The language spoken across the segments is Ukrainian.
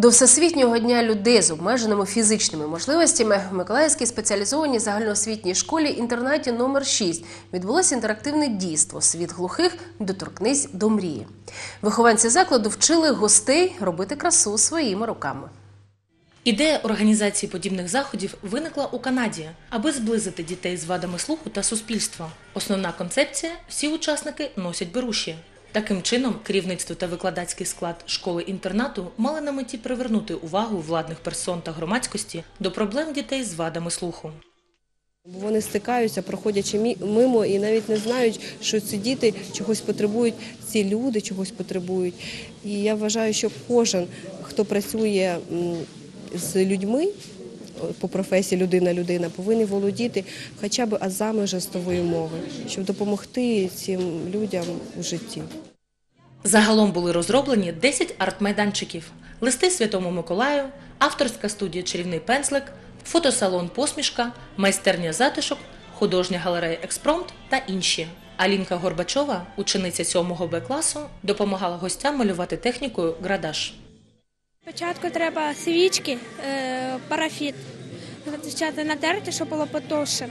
До Всесвітнього дня людей з обмеженими фізичними можливостями в Миколаївській спеціалізованій загальноосвітній школі-інтернаті номер 6 відбулося інтерактивне дійство «Світ глухих. Доторкнись до мрії». Вихованці закладу вчили гостей робити красу своїми руками. Ідея організації подібних заходів виникла у Канаді, аби зблизити дітей з вадами слуху та суспільства. Основна концепція – всі учасники носять беруші. Таким чином, керівництво та викладацький склад школи-інтернату мали на меті привернути увагу владних персон та громадськості до проблем дітей з вадами слуху. Вони стикаються, проходячи мимо і навіть не знають, що ці діти чогось потребують, ці люди чогось потребують. І я вважаю, що кожен, хто працює з людьми, по професії людина, повинен володіти хоча б азами жестової мови, щоб допомогти цим людям у житті. Загалом були розроблені 10 арт-майданчиків, листи Святому Миколаю, авторська студія «Чарівний пензлик», фотосалон «Посмішка», майстерня «Затишок», художня галерея «Експромт» та інші. Алінка Горбачова, учениця 7-го Б-класу, допомагала гостям малювати технікою градаж. Спочатку треба свічки, парафін, спочатку натерти, щоб було потовше.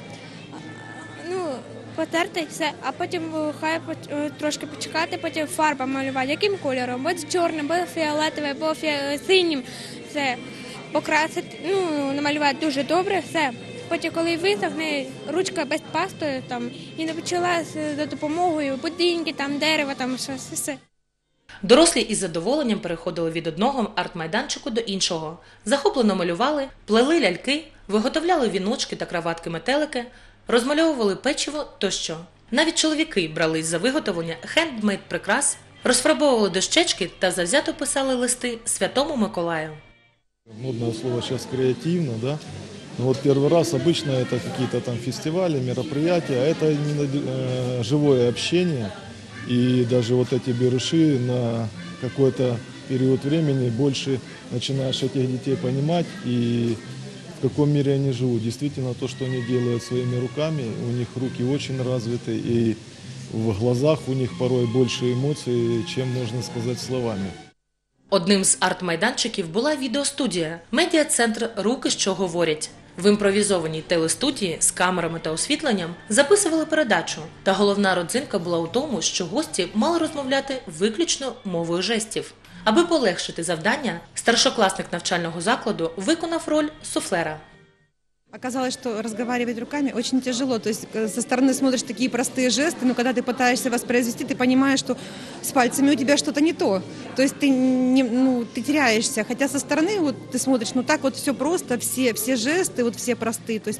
Потерти все, а потім хай трошки почекати, потім фарба малювати. Яким кольором? Будь чорним, будь фіолетовим, будь синім. Все, покрасити, намалювати дуже добре, все. Потім, коли висохне, ручка без пастою і почала за допомогою будинки, дерева, щось, все. Дорослі із задоволенням переходили від одного арт-майданчику до іншого. Захоплено малювали, плели ляльки, виготовляли віночки та краватки-метелики, розмальовували печиво тощо. Навіть чоловіки брались за виготовлення хендмейд-прикрас, розфарбовували дощечки та завзято писали листи Святому Миколаю. Модное слово сейчас креативно, да? Но вот первый раз обычно это какие-то там фестивали, мероприятия, а это именно живое общение. И даже вот эти беруши на какой-то период времени больше начинаешь этих детей понимать и в каком мире они живут. Действительно, то, что они делают своими руками, у них руки очень развиты, и в глазах у них порой больше эмоций, чем можно сказать словами. Одним з арт-майданчиків була відеостудія «Медіа-центр Руки, що говорять». В імпровізованій телестудії з камерами та освітленням записували передачу. Та головна родзинка була у тому, що гості мали розмовляти виключно мовою жестів. Аби полегшити завдання, старшокласник навчального закладу виконав роль суфлера. Оказалось, что разговаривать руками очень тяжело. То есть со стороны смотришь такие простые жесты, но когда ты пытаешься воспроизвести, ты понимаешь, что с пальцами у тебя что-то не то. То есть ты теряешься. Хотя со стороны вот ты смотришь, так вот все просто, все жесты, вот все простые. То есть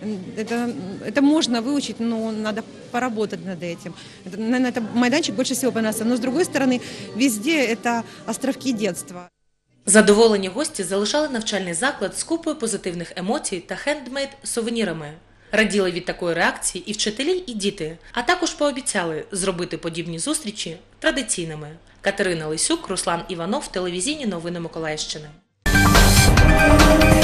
это можно выучить, но надо поработать над этим. Наверное, это майданчик больше всего понравился. Но с другой стороны, везде это островки детства. Задоволені гості залишали навчальний заклад з купою позитивних емоцій та хендмейд-сувенірами. Раділи від такої реакції і вчителі, і діти, а також пообіцяли зробити подібні зустрічі традиційними. Катерина Лисюк, Руслан Іванов, телевізійні новини Миколаївщини.